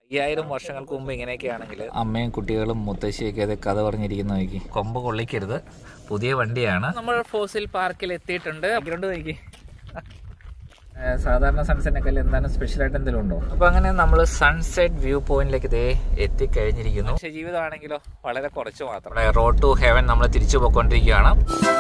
5000 വർഷങ്ങൾക്ക് മുമ്പ് ഇങ്ങനെയൊക്കെയാണെങ്കിൽ അമ്മയും കുട്ടികളും മുത്തശ്ശിയൊക്കെ അത് കഥ പറഞ്ഞിരിക്കുന്ന നോക്കി. കൊമ്പ് കൊള്ളിക്കരുത്, പുതിയ വണ്ടിയാണ്. നമ്മൾ ഫോസിൽ പാർക്കിൽ എത്തിയിട്ടുണ്ട്. ഗ്രൗണ്ട് നോക്കി. സാധാരണ സൺസെറ്റിനൊക്കെ എന്താണ് സ്പെഷ്യലായിട്ട് എന്തെങ്കിലും ഉണ്ടോ? അപ്പോൾ അങ്ങനെ നമ്മൾ സൺസെറ്റ് വ്യൂ പോയിന്റിലേക്ക് ഇതേ എത്തിക്കഴിഞ്ഞിരിക്കുന്നു. പക്ഷേ ജീവിതമാണെങ്കിലോ വളരെ കുറച്ച് മാത്രം. റോഡ് ടു ഹെവൻ നമ്മൾ തിരിച്ചു പോയിക്കൊണ്ടിരിക്കുകയാണ്.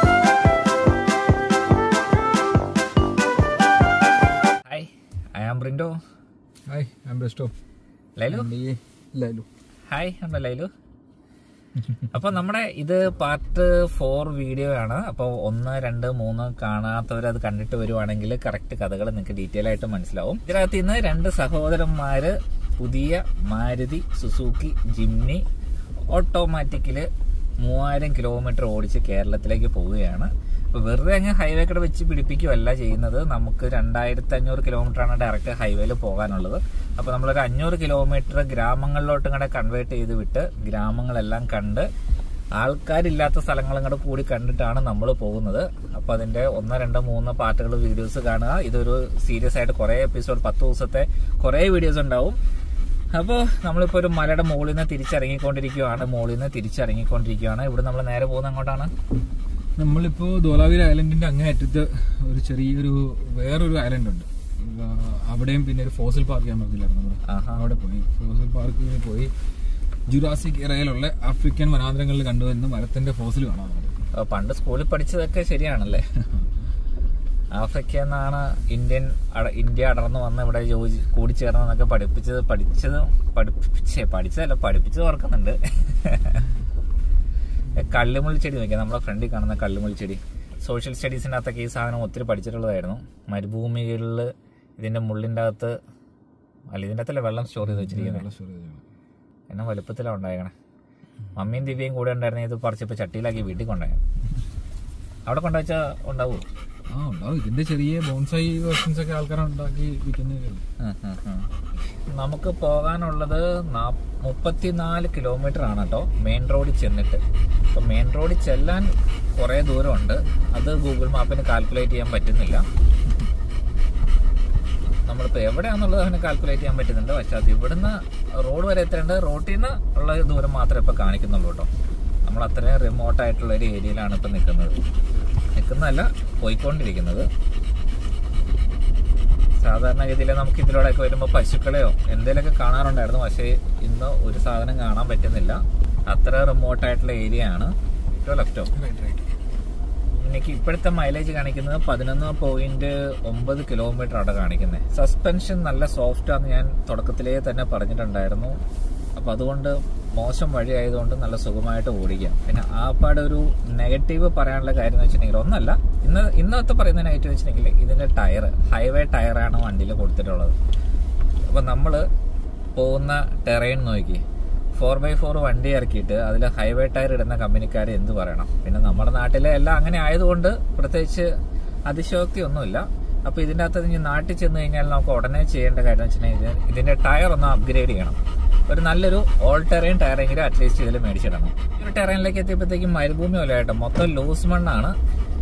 Hi, I am Brindo. Hi, I am Besto. Lailu. Hi, ഉണ്ടോ ലൈലു? അപ്പൊ നമ്മുടെ ഇത് പാർട്ട് 4 വീഡിയോ ആണ്. അപ്പോൾ 1, 2, 3 കാണാത്തവർ അത് കണ്ടിട്ട് വരുവാണെങ്കിൽ കറക്റ്റ് കഥകൾ നിങ്ങൾക്ക് ഡീറ്റെയിൽ ആയിട്ട് മനസ്സിലാവും. ഇതിനകത്ത് ഇന്ന് 2 സഹോദരന്മാര് പുതിയ മാരുതി സുസുക്കി ജിംനി ഓട്ടോമാറ്റിക്കില് 3000 കിലോമീറ്റർ ഓടിച്ച് കേരളത്തിലേക്ക് പോവുകയാണ്. അപ്പോൾ വെറുതെ അങ്ങ് ഹൈവേ കൂടെ വെച്ച് പിടിപ്പിക്കുകയല്ല ചെയ്യുന്നത്. നമുക്ക് 2500 കിലോമീറ്ററാണ് ഡയറക്റ്റ് ഹൈവേയിൽ പോകാനുള്ളത്. അപ്പോൾ നമ്മളൊരു 500 കിലോമീറ്റർ ഗ്രാമങ്ങളിലോട്ടും കൂടെ കൺവേർട്ട് ചെയ്ത് വിട്ട് ഗ്രാമങ്ങളെല്ലാം കണ്ട് ആൾക്കാരില്ലാത്ത സ്ഥലങ്ങളും കൂടെ കൂടി കണ്ടിട്ടാണ് നമ്മൾ പോകുന്നത്. അപ്പോൾ അതിൻ്റെ 1, 2, 3 പാർട്ടുകൾ വീഡിയോസ് കാണുക. ഇതൊരു സീരിയസ് ആയിട്ട് കുറേ എപ്പിസോഡ് 10 ദിവസത്തെ കുറേ വീഡിയോസ് ഉണ്ടാവും. അപ്പോൾ നമ്മളിപ്പോൾ ഒരു മലയുടെ മുകളിൽ നിന്ന് തിരിച്ചിറങ്ങിക്കൊണ്ടിരിക്കുകയാണ്. ഇവിടെ നമ്മൾ നേരെ പോകുന്നത് അങ്ങോട്ടാണ്. നമ്മളിപ്പോ ധോലാവീർ ഐലൻഡിന്റെ അങ്ങേയറ്റത്ത് ഒരു ചെറിയൊരു വേറൊരു ഐലൻഡ് ഉണ്ട്. അവിടെയും പിന്നെ ഒരു ഫോസിൽ പാർക്ക് ഞാൻ പറഞ്ഞില്ലായിരുന്നു. നമ്മൾ അവിടെ പോയി ഫോസിൽ പാർക്കിൽ പോയി ജുറാസിക് എറയിലുള്ള ആഫ്രിക്കൻ വനാന്തരങ്ങളിൽ കണ്ടുവരുന്ന മരത്തിന്റെ ഫോസിൽ കാണാൻ. പണ്ട് സ്കൂളിൽ പഠിച്ചതൊക്കെ ശരിയാണല്ലേ? ആഫ്രിക്ക എന്നാണ് ഇന്ത്യ അടർന്നു വന്ന് ഇവിടെ കൂടിച്ചേർന്നതൊക്കെ പഠിപ്പിച്ചത് ഓർക്കുന്നുണ്ട്. കള്ളുമുള്ളിച്ചെടി നോക്കിയാൽ നമ്മളെ ഫ്രണ്ടിൽ കാണുന്ന കള്ളുമുള്ളിച്ചെടി സോഷ്യൽ സ്റ്റഡീസിൻ്റെ അകത്തൊക്കെ ഈ സാധനം ഒത്തിരി പഠിച്ചിട്ടുള്ളതായിരുന്നു. മരുഭൂമികളിൽ ഇതിൻ്റെ മുള്ളിൻ്റെ അകത്ത് ഇതിൻ്റെ അകത്തല്ലേ വെള്ളം സ്റ്റോർ ചെയ്ത് വെച്ചിരിക്കുന്നത്. എന്നെ വലുപ്പത്തിലാണ് ഉണ്ടായേക്കണേ. മമ്മിയും ദിവ്യയും കൂടെ ഉണ്ടായിരുന്നെ ഇത് പറിച്ചപ്പോൾ ചട്ടിയിലാക്കി വീട്ടിൽ കൊണ്ടുപോയി. അവിടെ കൊണ്ടുവച്ചാൽ ഉണ്ടാവുമോ? ഉണ്ടാവും. ഇതിന്റെ ചെറിയ ബോൺസായി വേർഷൻസ് ഒക്കെ ആൾക്കാർ ഉണ്ടാക്കി വിൽക്കുന്നത്. നമുക്ക് പോകാനുള്ളത് 34 കിലോമീറ്റർ ആണ് കേട്ടോ മെയിൻ റോഡിൽ ചെന്നിട്ട്. അപ്പോൾ മെയിൻ റോഡിൽ ചെല്ലാൻ കുറേ ദൂരമുണ്ട്. അത് ഗൂഗിൾ മാപ്പിന് കാൽക്കുലേറ്റ് ചെയ്യാൻ പറ്റുന്നില്ല. നമ്മളിപ്പോൾ എവിടെയാണെന്നുള്ളത് അതിന് കാൽക്കുലേറ്റ് ചെയ്യാൻ പറ്റുന്നുണ്ട്. പക്ഷെ അത് ഇവിടുന്ന് റോഡ് വരെ എത്തേണ്ട റോട്ടിൽ നിന്ന് ഉള്ള ദൂരം മാത്രമേ ഇപ്പോൾ കാണിക്കുന്നുള്ളൂ കേട്ടോ. നമ്മൾ അത്രയും റിമോട്ടായിട്ടുള്ള ഒരു ഏരിയയിലാണ് ഇപ്പം നിൽക്കുന്നതല്ല പോയിക്കൊണ്ടിരിക്കുന്നത്. സാധാരണഗതിയിൽ നമുക്ക് ഇതിലൂടെയൊക്കെ വരുമ്പോൾ പശുക്കളെയോ എന്തെങ്കിലുമൊക്കെ കാണാറുണ്ടായിരുന്നു. പക്ഷേ ഇന്ന് ഒരു സാധനം കാണാൻ പറ്റുന്നില്ല. അത്ര റിമോട്ടായിട്ടുള്ള ഏരിയ ആണ്. ലെഫ്റ്റോ എനിക്ക് ഇപ്പോഴത്തെ മൈലേജ് കാണിക്കുന്നത് 11.9 കിലോമീറ്റർ ആണ് കാണിക്കുന്നത്. സസ്പെൻഷൻ നല്ല സോഫ്റ്റാന്ന് ഞാൻ തുടക്കത്തിലേ തന്നെ പറഞ്ഞിട്ടുണ്ടായിരുന്നു. അപ്പോൾ അതുകൊണ്ട് മോശം വഴി ആയതുകൊണ്ട് നല്ല സുഖമായിട്ട് ഓടിക്കാം. പിന്നെ ആപ്പാടെ ഒരു നെഗറ്റീവ് പറയാനുള്ള കാര്യം എന്ന് വെച്ചിട്ടുണ്ടെങ്കിൽ ഒന്നല്ല, ഇന്നത്തെ പറയുന്ന നെഗറ്റീവ് വെച്ചിട്ടുണ്ടെങ്കിൽ ഇതിൻ്റെ ടയർ ഹൈവേ ടയറാണ് വണ്ടിയിൽ കൊടുത്തിട്ടുള്ളത്. അപ്പോൾ നമ്മൾ പോകുന്ന ടെറൈൻ നോക്കി 4x4 വണ്ടി ഇറക്കിയിട്ട് അതിൽ ഹൈവേ ടയർ ഇടുന്ന കമ്പനിക്കാർ എന്ത് പറയണം? പിന്നെ നമ്മുടെ നാട്ടിലെ എല്ലാം അങ്ങനെ ആയതുകൊണ്ട് പ്രത്യേകിച്ച് അതിശയോക്തി ഒന്നുമില്ല. അപ്പോൾ ഇതിൻ്റെ അകത്ത് ഇനി നാട്ടിൽ ചെന്ന് കഴിഞ്ഞാൽ നമുക്ക് ഉടനെ ചെയ്യേണ്ട കാര്യം വെച്ചിട്ടുണ്ടെങ്കിൽ ഇതിൻ്റെ ടയർ ഒന്ന് അപ്ഗ്രേഡ് ചെയ്യണം. ഒരു നല്ലൊരു ഓൾ ടെറൈൻ ടയറെങ്കിലും അറ്റ്ലീസ്റ്റ് ഇതിൽ മേടിച്ചിടണം. ഒരു ടെറൈനിലേക്ക് എത്തിയപ്പോഴത്തേക്കും മരുഭൂമി പോലെ ആയിട്ട് മൊത്തം ലൂസ് മണ്ണാണ്.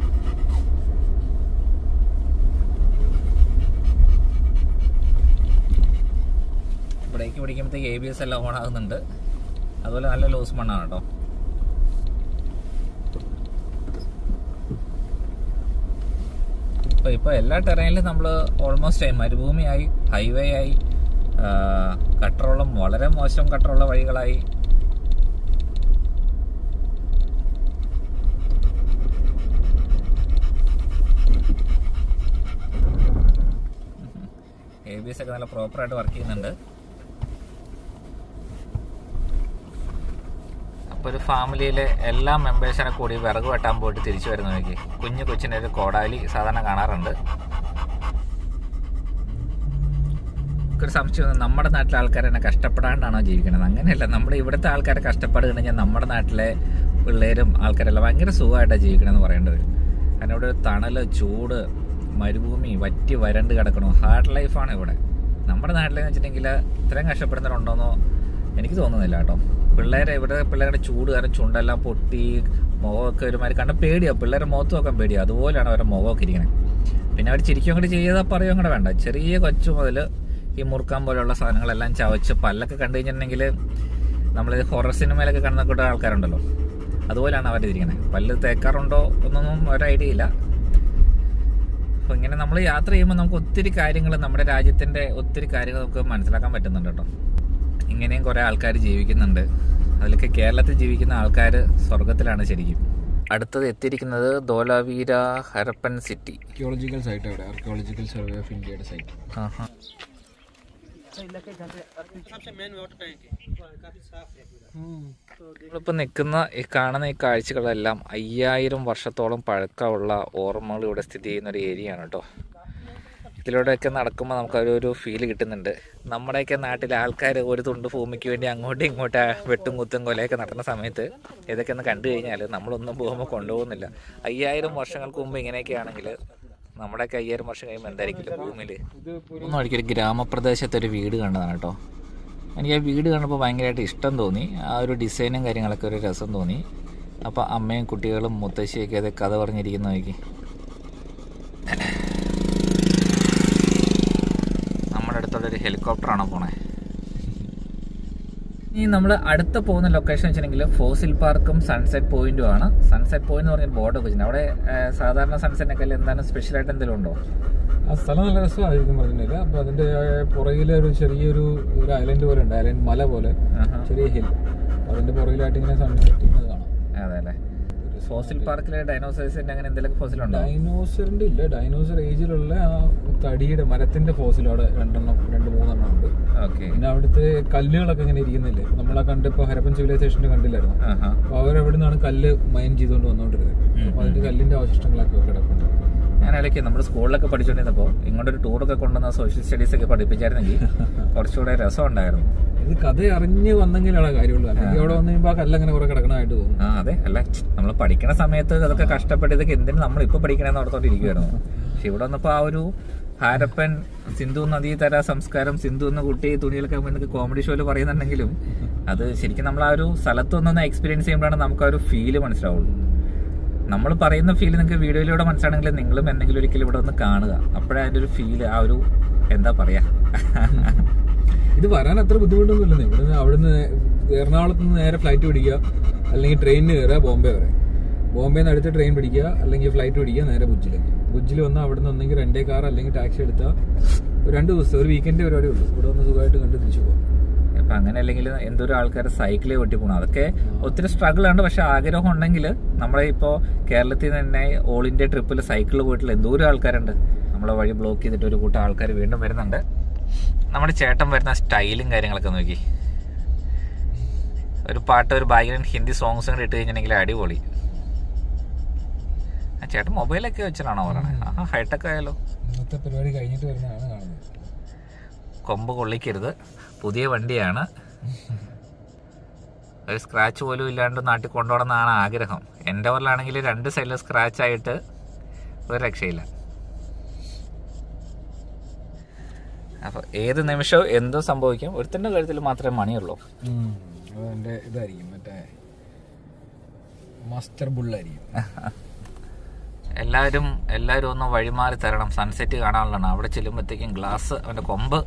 ബ്രേക്ക് പിടിക്കുമ്പോഴത്തേക്ക് ABS എല്ലാം ഓൺ ആകുന്നുണ്ട്. അതുപോലെ നല്ല ലൂസ് മണ്ണാണ് കേട്ടോ. ഇപ്പോൾ എല്ലാ ടെറൈനിലും നമ്മൾ ഓൾമോസ്റ്റ് ആയി. മരുഭൂമിയായി, ഹൈവേ ആയി, കട്ടറുള്ള വളരെ മോശം കട്ടറുള്ള വഴികളായി. ABS ഒക്കെ നല്ല പ്രോപ്പറായിട്ട് വർക്ക് ചെയ്യുന്നുണ്ട്. അപ്പോൾ ഒരു ഫാമിലിയിലെ എല്ലാ മെമ്പേഴ്സിനെ കൂടി വിറക് വെട്ടാൻ പോയിട്ട് തിരിച്ചു വരുന്ന നോക്കി കൊച്ചിൻ്റെ ഒരു കോടാലി സാധാരണ കാണാറുണ്ട്. ഒരു സംശയം, നമ്മുടെ നാട്ടിലെ ആൾക്കാരെന്നെ കഷ്ടപ്പെടാണ്ടാണോ ജീവിക്കണത്? അങ്ങനെയല്ല, നമ്മുടെ ഇവിടുത്തെ ആൾക്കാരെ കഷ്ടപ്പാട് കഴിഞ്ഞാൽ നമ്മുടെ നാട്ടിലെ പിള്ളേരും ആൾക്കാരെല്ലാം ഭയങ്കര സുഖമായിട്ടാണ് ജീവിക്കണമെന്ന് പറയേണ്ടത്. കാരണം ഇവിടെ തണൽ, ചൂട്, മരുഭൂമി വറ്റി വരണ്ട് കിടക്കണോ, ഹാർഡ് ലൈഫാണ് ഇവിടെ. നമ്മുടെ നാട്ടിലെന്ന് വെച്ചിട്ടുണ്ടെങ്കിൽ ഇത്രയും കഷ്ടപ്പെടുന്നവരുണ്ടോയെന്നോ എനിക്ക് തോന്നുന്നില്ല കേട്ടോ. പിള്ളേരുടെ ചൂട് കാരണം ചുണ്ടെല്ലാം പൊട്ടി മുഖമൊക്കെ ഒരുമാതിരി കണ്ട പേടിയാണ്. പിള്ളേരുടെ മുഖത്ത് നോക്കാൻ പേടിയാണ്. അതുപോലെയാണ് അവരുടെ മുഖമൊക്കെ ഇരിക്കുന്നത്. പിന്നെ അവർ ചിരിക്കും കൂടെ ചെയ്താൽ പറയുകയും കൂടെ വേണ്ട. ചെറിയ കൊച്ചു മുതൽ ഈ മുറുക്കാൻ പോലെയുള്ള സാധനങ്ങളെല്ലാം ചവച്ച് പല്ലൊക്കെ കണ്ടു കഴിഞ്ഞിട്ടുണ്ടെങ്കിൽ നമ്മൾ ഹൊറർ സിനിമയിലൊക്കെ കാണുന്ന കൂട്ട ആൾക്കാരുണ്ടല്ലോ, അതുപോലെയാണ് അവരിതിരിക്കണേ. പല്ല് തേക്കാറുണ്ടോ എന്നൊന്നും ഒരു ഐഡിയ ഇല്ല. അപ്പോൾ ഇങ്ങനെ നമ്മൾ യാത്ര ചെയ്യുമ്പോൾ നമുക്ക് ഒത്തിരി കാര്യങ്ങൾ, നമ്മുടെ രാജ്യത്തിൻ്റെ ഒത്തിരി കാര്യങ്ങൾ നമുക്ക് മനസ്സിലാക്കാൻ പറ്റുന്നുണ്ട് കേട്ടോ. ഇങ്ങനെയും കുറേ ആൾക്കാർ ജീവിക്കുന്നുണ്ട്. അതിലൊക്കെ കേരളത്തിൽ ജീവിക്കുന്ന ആൾക്കാർ സ്വർഗത്തിലാണ് ശരിക്കും. അടുത്തത് എത്തിയിരിക്കുന്നത് Dholavira Harappan city. Archaeological site അവിടെ, ആർക്കിയോളജിക്കൽ സർവേ ഓഫ് ഇന്ത്യയുടെ സൈറ്റ്. നമ്മളിപ്പോൾ കാണുന്ന ഈ കാഴ്ചകളെല്ലാം 5000 വർഷത്തോളം പഴക്കമുള്ള ഓർമ്മകൾ ഇവിടെ സ്ഥിതി ചെയ്യുന്ന ഒരു ഏരിയയാണ് കേട്ടോ. ഇതിലൂടെയൊക്കെ നടക്കുമ്പോൾ നമുക്കൊരു ഫീല് കിട്ടുന്നുണ്ട്. നമ്മുടെയൊക്കെ നാട്ടിലെ ആൾക്കാർ ഒരു തുണ്ട് ഭൂമിക്ക് വേണ്ടി അങ്ങോട്ടും ഇങ്ങോട്ടും വെട്ടും കുത്തും കൊലയൊക്കെ നടത്തുന്ന സമയത്ത് ഇതൊക്കെ ഒന്ന് കണ്ടു കഴിഞ്ഞാൽ നമ്മളൊന്നും പോകുമ്പോൾ കൊണ്ടുപോകുന്നില്ല. 5000 വർഷങ്ങൾക്ക് മുമ്പ് ഇങ്ങനെയൊക്കെ ആണെങ്കിൽ നമ്മുടെയൊക്കെ 5000 വർഷം കഴിയുമ്പോൾ എന്തായിരിക്കില്ല ഭൂമിയിൽ. ഒന്നും ഒരിക്കലും ഗ്രാമപ്രദേശത്തൊരു വീട് കണ്ടതാണ് കേട്ടോ. എനിക്ക് ആ വീട് കണ്ടപ്പോൾ ഭയങ്കരമായിട്ട് ഇഷ്ടം തോന്നി. ആ ഒരു ഡിസൈനും കാര്യങ്ങളൊക്കെ ഒരു രസം തോന്നി. അപ്പോൾ അമ്മയും കുട്ടികളും മുത്തശ്ശിയൊക്കെ അത് കഥ പറഞ്ഞിരിക്കുന്ന നോക്കി. നമ്മുടെ അടുത്തുള്ളൊരു ഹെലികോപ്റ്ററാണോ പോണേ. ഇനി നമ്മൾ അടുത്ത പോകുന്ന ലൊക്കേഷൻ വെച്ചിട്ടുണ്ടെങ്കിൽ ഫോസിൽ പാർക്കും സൺസെറ്റ് പോയിന്റും ആണ്. സൺസെറ്റ് പോയിന്റ് എന്ന് പറഞ്ഞ ബോർഡ് വെച്ചിട്ടുണ്ട്. അവിടെ സാധാരണ സൺസെറ്റിനൊക്കെ എന്താണ് സ്പെഷ്യലായിട്ട് എന്തെങ്കിലും ഉണ്ടോ? ആ സ്ഥലം നല്ല രസമായിരിക്കും പറഞ്ഞില്ല. അപ്പോൾ അതിൻ്റെ പുറകിൽ ഒരു ചെറിയൊരു ഐലൻഡ് പോലെ ഉണ്ട്, ഐലൻഡ് മല പോലെ ചെറിയ ഹിൽ. അതിൻ്റെ പുറകിലായിട്ട് ഇങ്ങനെ സൺസെറ്റ് ചെയ്യുന്നത് കാണാം. അതെ അല്ലേ. ഫോസിൽ പാർക്കിലെ ഡൈനോസേഴ്സിന്റെ അങ്ങനെ എന്തെങ്കിലും ഫോസിൽ ഉണ്ടോ? ഡൈനോസറിന്റെ ഇല്ല. ഡൈനോസർ ഏജിലുള്ള ആ തടിയുടെ മരത്തിന്റെ ഫോസിൽ അവിടെ 2-3 ഉണ്ട്. പിന്നെ അവിടുത്തെ കല്ലുകളൊക്കെ ഇങ്ങനെ ഇരിക്കുന്നില്ലേ, നമ്മളെ കണ്ടിപ്പോ ഹരപ്പൻ സിവിലൈസേഷന്റെ കണ്ടില്ലായിരുന്നു. അപ്പൊ അവരെവിടെ നിന്നാണ് കല്ല് മൈൻ ചെയ്തുകൊണ്ട് വന്നോണ്ടിരുന്നത്. അപ്പൊ അതിന്റെ കല്ലിന്റെ അവശിഷ്ടങ്ങളൊക്കെ കിടക്കുന്നുണ്ട്. ഞാൻ ഇടയ്ക്ക് നമ്മുടെ സ്കൂളിലൊക്കെ പഠിച്ചുകൊണ്ടിരുന്നപ്പോൾ ഇങ്ങോട്ടൊരു ടൂറൊക്കെ കൊണ്ടുവന്ന സോഷ്യൽ സ്റ്റഡീസ് ഒക്കെ പഠിപ്പിച്ചായിരുന്നെങ്കിൽ കുറച്ചുകൂടെ രസം ഉണ്ടായിരുന്നു. ഇത് കഥ അറിഞ്ഞ് വന്നെങ്കിലാണ് കാര്യമുള്ളൂ. അല്ലെങ്കിൽ അവിടെ വന്നു കഴിയുമ്പോൾ ആ കല്ലങ്ങനെ കുറെ കിടക്കണമായിട്ട് തോന്നും. അതെ. അല്ല, നമ്മൾ പഠിക്കണ സമയത്ത് അതൊക്കെ കഷ്ടപ്പെട്ട് ഇതൊക്കെ എന്തിനും നമ്മളിപ്പോൾ പഠിക്കണമെന്ന് ഓർത്തോണ്ടിരിക്കുവായിരുന്നു. പക്ഷെ ഇവിടെ വന്നപ്പോൾ ആ ഒരു ഹാരപ്പൻ സിന്ധു നദീതര സംസ്കാരം, സിന്ധു എന്ന കുട്ടി തുണിയിലൊക്കെ എന്നൊക്കെ കോമഡി ഷോയിൽ പറയുന്നുണ്ടെങ്കിലും അത് ശരിക്കും നമ്മൾ ആ ഒരു സ്ഥലത്ത് വന്നൊന്ന് എക്സ്പീരിയൻസ് ചെയ്യുമ്പോഴാണ് നമുക്ക് ആ ഒരു ഫീല് മനസ്സിലാവുള്ളൂ. നമ്മൾ പറയുന്ന ഫീല് നിങ്ങൾക്ക് വീഡിയോയിലൂടെ മനസ്സിലാണെങ്കിൽ നിങ്ങളും എന്തെങ്കിലും ഒരിക്കലും ഇവിടെ ഒന്ന് കാണുക. അപ്പോഴേ അതിൻ്റെ ഒരു ഫീല്, ആ ഒരു എന്താ പറയാ, ഇത് വരാൻ അത്ര ബുദ്ധിമുട്ടൊന്നുമില്ലെന്ന്. ഇവിടെ അവിടുന്ന് എറണാകുളത്ത് നിന്ന് നേരെ ഫ്ലൈറ്റ് പിടിക്കുക, അല്ലെങ്കിൽ ട്രെയിനിന് കയറുക ബോംബെ വരെ. ബോംബെയിൽ നിന്ന് അടുത്ത് ട്രെയിൻ പിടിക്കുക, അല്ലെങ്കിൽ ഫ്ലൈറ്റ് പിടിക്കുക നേരെ ഭുജിലേക്ക്. ഭുജിൽ വന്നാൽ അവിടെ നിന്ന് ഒന്നെങ്കിൽ റെന്റേ കാർ അല്ലെങ്കിൽ ടാക്സി എടുത്താൽ 2 ദിവസം, ഒരു വീക്കെൻഡ് പരിപാടി ഉള്ളൂ. ഇവിടെ വന്ന് സുഖമായിട്ട് കണ്ട് തിരിച്ചു പോകാം. അപ്പം അങ്ങനെ അല്ലെങ്കിൽ എന്തോരം ആൾക്കാർ സൈക്കിളിൽ ഒട്ടി പോകണം. അതൊക്കെ ഒത്തിരി സ്ട്രഗിൾ ആണ്. പക്ഷെ ആഗ്രഹം ഉണ്ടെങ്കിൽ നമ്മളെ ഇപ്പോൾ കേരളത്തിൽ തന്നെ ഓൾ ഇന്ത്യ ട്രിപ്പിൽ സൈക്കിളിൽ പോയിട്ടുള്ള എന്തോരം ആൾക്കാരുണ്ട്. നമ്മളെ വഴി ബ്ലോക്ക് ചെയ്തിട്ട് ഒരു കൂട്ടം ആൾക്കാർ വീണ്ടും വരുന്നുണ്ട്. നമ്മുടെ ചേട്ടൻ വരുന്ന സ്റ്റൈലും കാര്യങ്ങളൊക്കെ നോക്കി. ഒരു പാട്ട്, ഒരു ബാക്ക്ഗ്രൗണ്ട് ഹിന്ദി സോങ്സ് കൂടെ ഇട്ട് കഴിഞ്ഞിട്ടുണ്ടെങ്കിൽ അടിപൊളി. ആ ചേട്ടൻ മൊബൈലൊക്കെ വെച്ചിട്ടാണോ പറയണേ? ഹൈടെക് ആയാലോ. ഇന്നത്തെ പരിപാടി കഴിഞ്ഞിട്ട് വരുന്നതാണ് കാണുന്നത്. കൊമ്പ് കൊള്ളിക്കരുത്, പുതിയ വണ്ടിയാണ്. ഒരു സ്ക്രാച്ച് പോലും ഇല്ലാണ്ട് നാട്ടിൽ കൊണ്ടുപോകണമെന്നാണ് ആഗ്രഹം. എൻ്റെ പോലാണെങ്കിൽ 2 സൈഡിൽ സ്ക്രാച്ച് ആയിട്ട് ഒരു രക്ഷയില്ല. അപ്പോൾ ഏത് നിമിഷവും എന്തോ സംഭവിക്കും. ഒരുത്തൻ്റെ കഴുത്തിൽ മാത്രമേ മണിയുള്ളൂ. അതെൻ്റെ ഇതായിരിക്കും, മറ്റേ മാസ്റ്റർ ബുള്ളായിരിക്കും. എല്ലാവരും ഒന്ന് വഴിമാറി തരണം, സൺസെറ്റ് കാണാനുള്ളതാണ്. അവിടെ ചെല്ലുമ്പോഴത്തേക്കും ഗ്ലാസ് അവൻ്റെ കൊമ്പ്.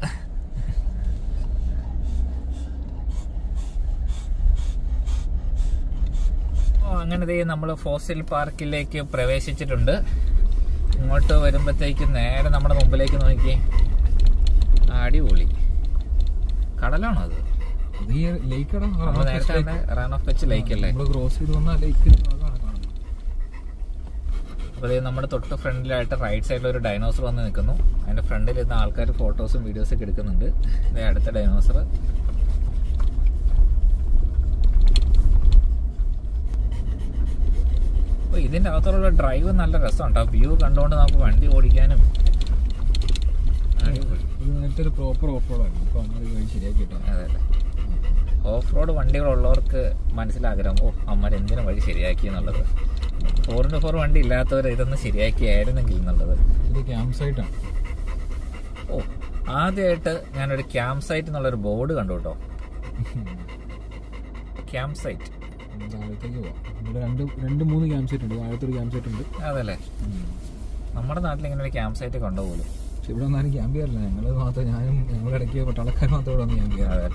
അങ്ങനെ നമ്മൾ ഫോസിൽ പാർക്കിലേക്ക് പ്രവേശിച്ചിട്ടുണ്ട്. ഇങ്ങോട്ട് വരുമ്പോഴത്തേക്കും നേരെ നമ്മുടെ മുമ്പിലേക്ക് നോക്കി. അടിപൊളി കടലാണോ അത്? നേരത്തെ റൺ ഓഫ് കച്ച് ലേക്ക് അല്ലേ? അപ്പോൾ നമ്മുടെ തൊട്ട് ഫ്രണ്ടിലായിട്ട് റൈറ്റ് സൈഡിൽ ഒരു ഡൈനോസർ വന്ന് നിൽക്കുന്നു. അതിന്റെ ഫ്രണ്ടിൽ ഇരുന്ന ആൾക്കാർ ഫോട്ടോസും വീഡിയോസും ഒക്കെ എടുക്കുന്നുണ്ട്. ഇതേ അടുത്ത ഡൈനോസർ. അപ്പോൾ ഇതിന്റെ അകത്തുള്ള ഡ്രൈവ് നല്ല രസമുണ്ട്. ആ വ്യൂ കണ്ടുകൊണ്ട് നമുക്ക് വണ്ടി ഓടിക്കാനും പ്രോപ്പർ ഓഫ് റോഡാണ് ശരിയാക്കിട്ടോ. അതെ, ഓഫ് റോഡ് വണ്ടികളുള്ളവർക്ക് മനസ്സിലാഗ്രഹം, അമ്മ എന്തിനും വഴി ശരിയാക്കി എന്നുള്ളത്. 4x4 വണ്ടി ഇല്ലാത്തവർ ഇതൊന്ന് ശരിയാക്കിയായിരുന്നെങ്കിൽ എന്നുള്ളത്. ഇത് ക്യാമ്പ് സൈറ്റാണ്. ആദ്യമായിട്ട് ഞാനൊരു ക്യാമ്പ് സൈറ്റ് എന്നുള്ളൊരു ബോർഡ് കണ്ടു കേട്ടോ. ക്യാമ്പ് സൈറ്റ് താഴത്തേക്ക് പോവാം. ഇവിടെ 2-3 ക്യാമ്പ് സൈറ്റ് ഉണ്ട്. താഴത്തൊരു ക്യാമ്പ് സൈറ്റ് ഉണ്ട്. അതല്ലേ, നമ്മുടെ നാട്ടിൽ ഇങ്ങനെ ഒരു ക്യാമ്പ് സൈറ്റ് കൊണ്ടുപോകും. ഇവിടെ ഒന്നും ക്യാമ്പ് ചെയ്യാറില്ല. ഞങ്ങൾ മാത്രം, ഞാനും ഞങ്ങളുടെ ഇടയ്ക്ക് പട്ടാളക്കാർ മാത്രം ഇവിടെ വന്ന് ക്യാമ്പ് ചെയ്യാറ്.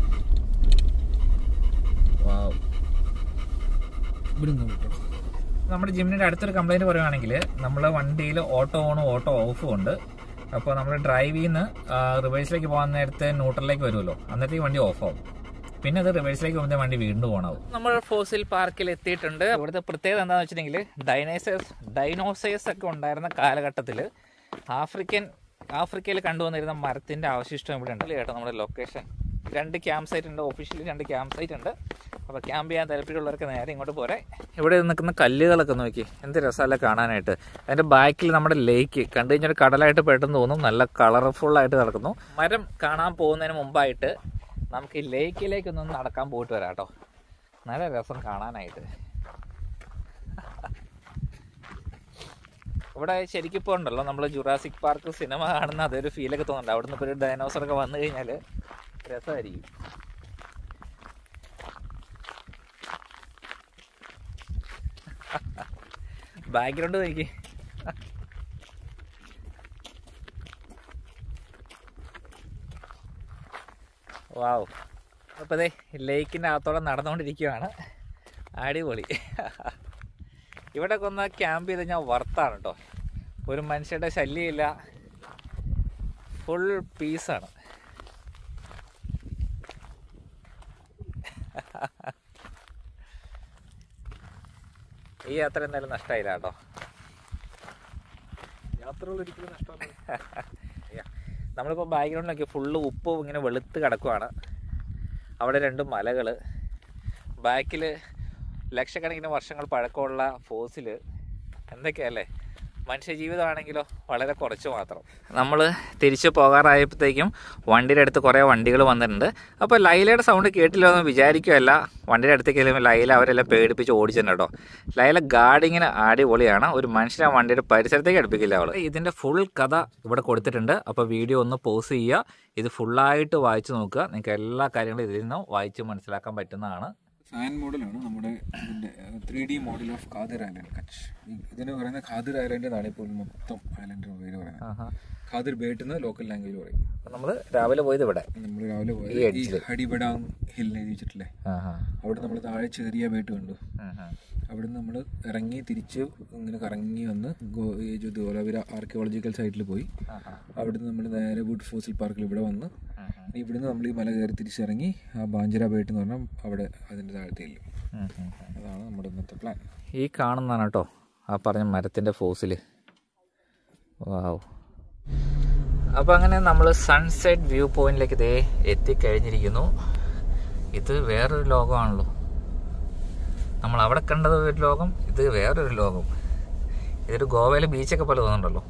നമ്മുടെ ജിമ്മിൻ്റെ അടുത്തൊരു കംപ്ലൈൻറ്റ് പറയുകയാണെങ്കിൽ നമ്മളെ വണ്ടിയിൽ ഓട്ടോ ഓണും ഓട്ടോ ഓഫും ഉണ്ട്. അപ്പോൾ നമ്മൾ ഡ്രൈവിൽ നിന്ന് റിവേഴ്സിലേക്ക് പോകാൻ നേരത്തെ ന്യൂട്രലിലേക്ക് വരുമല്ലോ, അന്നേരത്തേക്ക് വണ്ടി ഓഫാവും. പിന്നെ അത് റിവേഴ്സിലേക്ക് പോകുമ്പോൾ വണ്ടി വീണ്ടും ഓണാവും. നമ്മൾ ഫോസിൽ പാർക്കിൽ എത്തിയിട്ടുണ്ട്. ഇവിടുത്തെ പ്രത്യേകത എന്താണെന്ന് വെച്ചിട്ടുണ്ടെങ്കിൽ ഡൈനോസേഴ്സ് ഒക്കെ ഉണ്ടായിരുന്ന കാലഘട്ടത്തിൽ ആഫ്രിക്കയിൽ കണ്ടുവന്നിരുന്ന മരത്തിൻ്റെ അവശിഷ്ടം ഇവിടെ ഉണ്ട് കേട്ടോ. നമ്മുടെ ലൊക്കേഷൻ 2 ക്യാമ്പ് സൈറ്റ് ഉണ്ട്, ഒഫീഷ്യലി 2 ക്യാമ്പ് സൈറ്റ് ഉണ്ട്. അപ്പോൾ ക്യാമ്പ് ചെയ്യാൻ താല്പര്യമുള്ളവർക്ക് നേരെ ഇങ്ങോട്ട് പോരെ. ഇവിടെ നിൽക്കുന്ന കല്ലുകളൊക്കെ നോക്കി, എന്ത് രസമല്ല കാണാനായിട്ട്. അതിൻ്റെ ബാക്കിൽ നമ്മുടെ ലേക്ക് കണ്ടു കഴിഞ്ഞാൽ കടലായിട്ട് പെട്ടെന്ന് തോന്നും, നല്ല കളർഫുള്ളായിട്ട് നടക്കുന്നു. മരം കാണാൻ പോകുന്നതിന് മുമ്പായിട്ട് നമുക്ക് ഈ ലേക്കിലേക്കൊന്ന് നടക്കാൻ പോയിട്ട് വരാം കേട്ടോ. നല്ല രസം കാണാനായിട്ട്. ഇവിടെ ശരിക്കും ഇപ്പോൾ ഉണ്ടല്ലോ നമ്മൾ ജുറാസിക് പാർക്ക് സിനിമ കാണുന്ന അതൊരു ഫീലൊക്കെ തോന്നുന്നുണ്ട്. അവിടെ നിന്ന് ഇപ്പോൾ ഒരു ഡൈനോസറൊക്കെ വന്നു കഴിഞ്ഞാൽ രസമായിരിക്കും. ബാക്ക്ഗ്രൗണ്ട് നോക്കി. വാവ്. അപ്പോൾ അതെ ലേക്കിൻ്റെ അകത്തോടെ നടന്നുകൊണ്ടിരിക്കുകയാണ്. അടിപൊളി. ഇവിടെ ഒന്ന് ക്യാമ്പ് ചെയ്ത് കഴിഞ്ഞാൽ വർത്താണ് കേട്ടോ. ഒരു മനുഷ്യരുടെ ശല്യമില്ല, ഫുൾ പീസാണ്. ഈ യാത്ര എന്തായാലും നഷ്ടമായില്ല കേട്ടോ. യാത്രകളൊരിക്കലും നഷ്ടമാണ്. നമ്മളിപ്പോൾ ബാക്ക്ഗ്രൗണ്ടിലൊക്കെ ഫുള്ള് ഉപ്പ് ഇങ്ങനെ വെളുത്ത് കിടക്കുവാണ്. അവിടെ 2 മലകൾ, ബാക്കിൽ ലക്ഷക്കണക്കിന് വർഷങ്ങൾ പഴക്കമുള്ള ഫോസിൽ, എന്തൊക്കെയല്ലേ. മനുഷ്യജീവിതമാണെങ്കിലോ വളരെ കുറച്ച് മാത്രം. നമ്മൾ തിരിച്ച് പോകാറായപ്പോഴത്തേക്കും വണ്ടിയുടെ അടുത്ത് കുറേ വണ്ടികൾ വന്നിട്ടുണ്ട്. അപ്പോൾ ലൈലയുടെ സൗണ്ട് കേട്ടില്ല എന്ന് വിചാരിക്കുകയല്ല, വണ്ടിയുടെ അടുത്തേക്ക് ചെല്ലുമ്പോൾ ലൈല അവരെല്ലാം പേടിപ്പിച്ച് ഓടിച്ചിട്ടുണ്ട് കേട്ടോ. ലൈല ഗാർഡിങ്ങിന് അടിപൊളിയാണ്. ഒരു മനുഷ്യനെ വണ്ടിയുടെ പരിസരത്തേക്ക് അടുപ്പിക്കില്ല അവൾ. ഇതിൻ്റെ ഫുൾ കഥ ഇവിടെ കൊടുത്തിട്ടുണ്ട്. അപ്പോൾ വീഡിയോ ഒന്ന് പോസ് ചെയ്യുക, ഇത് ഫുള്ളായിട്ട് വായിച്ച് നോക്കുക. നിങ്ങൾക്ക് എല്ലാ കാര്യങ്ങളും ഇതിൽ നിന്ന് വായിച്ച് മനസ്സിലാക്കാൻ പറ്റുന്നതാണ്. ഫാൻ മോഡലാണ് നമ്മുടെ 3D model of Khadir island Kutch. ഇതിന് പറയുന്നത് ഖാദിർ ഐലൻഡ് എന്നാണ് ഇപ്പോൾ മൊത്തം ഐലൻഡിന് പേര് പറയുന്നത്. ഖാദിർ ബേട്ട് എന്ന് ലോക്കൽ ലാംഗ്വേജ് പറയും. നമ്മൾ രാവിലെ പോയത് ഇവിടെ, നമ്മൾ രാവിലെ പോയത് ഈ ഹഡിബഡാങ് ഹിൽ എഴുതിച്ചിട്ടില്ലേ, അവിടെ നമ്മൾ താഴെ ചെറിയ ബേട്ട് കണ്ടു. അവിടെ നമ്മൾ ഇറങ്ങി തിരിച്ച് ഇങ്ങനെ കറങ്ങി വന്ന് ധോലാവിര ആർക്കിയോളജിക്കൽ സൈറ്റിൽ പോയി. അവിടുന്ന് നമ്മൾ നേരെ വുഡ് ഫോസിൽ പാർക്കിൽ ഇവിടെ വന്ന് ഇവിടുന്ന് നമ്മൾ ഈ മല കയറി തിരിച്ചിറങ്ങി ആ ബാഞ്ചര ബേട്ട് എന്ന് പറഞ്ഞാൽ അവിടെ അതിൻ്റെ താഴത്തേലും. അതാണ് നമ്മുടെ ഇന്നത്തെ പ്ലാൻ. ഈ കാണുന്നതാണ് കേട്ടോ ആ പറഞ്ഞ മരത്തിൻ്റെ ഫോസിൽ. വാവ്. അപ്പോൾ അങ്ങനെ നമ്മൾ സൺസെറ്റ് വ്യൂ പോയിന്റിലേക്ക് ഇതേ എത്തിക്കഴിഞ്ഞിരിക്കുന്നു. ഇത് വേറൊരു ലോകമാണല്ലോ. നമ്മൾ അവിടെ കണ്ടത് ഒരു ലോകം, ഇത് വേറൊരു ലോകം. ഇതൊരു ഗോവയിലെ ബീച്ചൊക്കെ പോലെ തോന്നുന്നുണ്ടല്ലോ.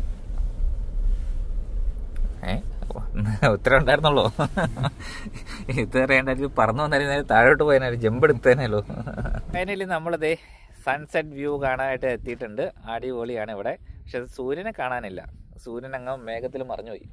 ഉത്തരം ഉണ്ടായിരുന്നല്ലോ. ഇത് അറിയേണ്ടായിരുന്നു, പറന്നു വന്നാലും താഴോട്ട് പോയതിനാലും ജമ്പ് എടുത്തേനല്ലോ. ഫൈനലി നമ്മളതേ സൺസെറ്റ് വ്യൂ കാണാനായിട്ട് എത്തിയിട്ടുണ്ട്. അടിപൊളിയാണ് ഇവിടെ. പക്ഷെ സൂര്യനെ കാണാനില്ല, സൂര്യൻ അങ്ങ് മേഘത്തിൽ മറഞ്ഞുപോയി.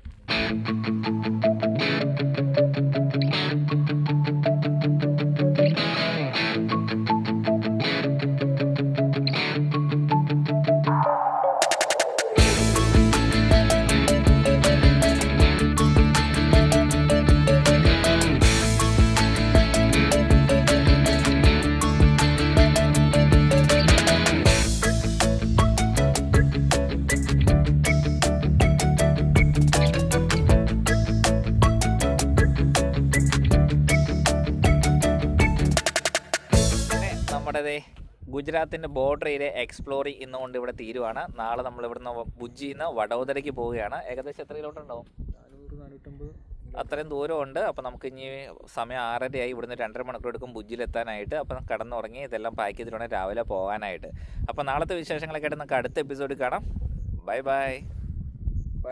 ഗുജറാത്തിൻ്റെ ബോർഡർ ഏരിയ എക്സ്പ്ലോർ ചെയ്യുന്നതുകൊണ്ട് ഇവിടെ തീരുവാണ്. നാളെ നമ്മൾ ഇവിടുന്ന് ഭുജിയിൽ നിന്ന് വഡോദരയ്ക്ക് പോവുകയാണ്. ഏകദേശം എത്ര കിലോമീറ്റർ ഉണ്ടാവും? 400-450 അത്രയും ദൂരമുണ്ട്. അപ്പോൾ നമുക്ക് ഇനി സമയം 6:30 ഇവിടുന്ന് 2.5 മണിക്കൂർ എടുക്കും ഭുജിയിലെത്താനായിട്ട്. അപ്പം കിടന്നുറങ്ങി ഇതെല്ലാം പാക്ക് ചെയ്തിട്ട് വേണം രാവിലെ പോകാനായിട്ട്. അപ്പോൾ നാളത്തെ വിശേഷങ്ങളൊക്കെ ആയിട്ട് നമുക്ക് അടുത്ത എപ്പിസോഡിൽ കാണാം. Bye bye bye.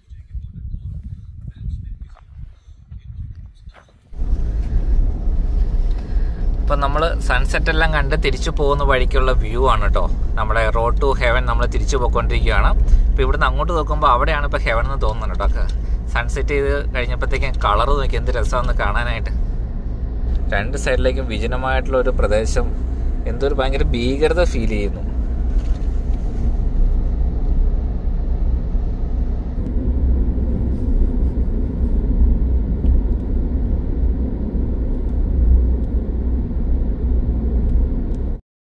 ഇപ്പം നമ്മൾ സൺസെറ്റ് എല്ലാം കണ്ട് തിരിച്ചു പോകുന്ന വഴിക്കുള്ള വ്യൂ ആണ് കേട്ടോ. നമ്മുടെ റോഡ് ടു ഹെവൻ നമ്മൾ തിരിച്ചു പോയിക്കൊണ്ടിരിക്കുകയാണ്. ഇപ്പോൾ ഇവിടുന്ന് അങ്ങോട്ട് നോക്കുമ്പോൾ അവിടെയാണ് ഇപ്പോൾ ഹെവൻ എന്ന് തോന്നുന്നുണ്ട് കേട്ടോ. സൺസെറ്റ് ചെയ്ത് കഴിഞ്ഞപ്പോഴത്തേക്കും കളർ നോക്കി എന്ത് രസമാണെന്ന് കാണാനായിട്ട്. 2 സൈഡിലേക്കും വിജനമായിട്ടുള്ള ഒരു പ്രദേശം, എന്തൊരു ഭയങ്കര ഭീകരത ഫീൽ ചെയ്യുന്നു.